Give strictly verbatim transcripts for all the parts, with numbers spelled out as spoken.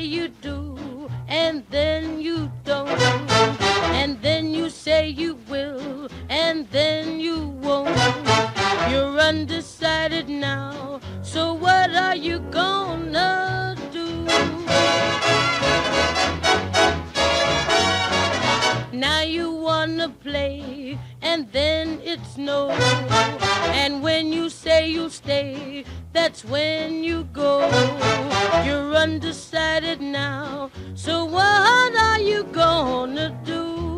you do, and then you don't, and then you say you will, and then you won't. You're undecided now, so what are you gonna do? Now you wanna play, and then it's no. And when you say you'll stay, that's when you go. You're undecided now, so what are you gonna do?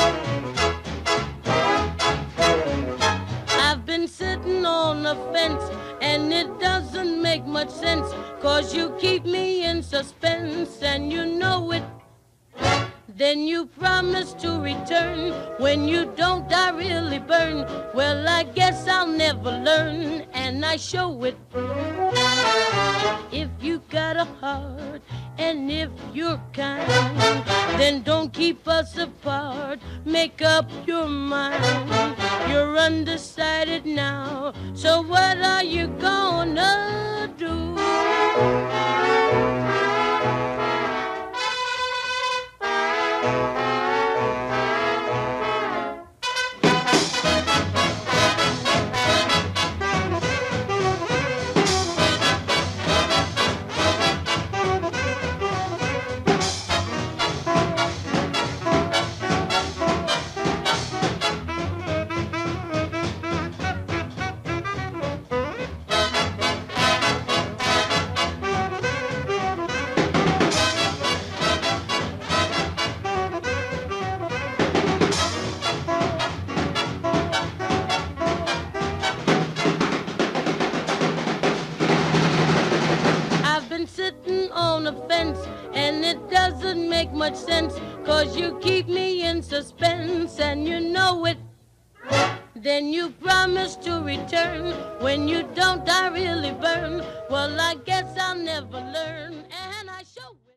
I've been sitting on a fence, and it doesn't make much sense, 'cause you keep me in suspense, and you know it. Then you promise to return. When you don't, I really burn. Well, I guess I'll never learn, and I show it. If you got a heart, and if you're kind, then don't keep us apart. Make up your mind. You're undecided now, so what are you gonna do? Sitting on a fence, and it doesn't make much sense, 'cause you keep me in suspense, and you know it. Then you promise to return. When you don't, I really burn. Well, I guess I'll never learn, and I show it.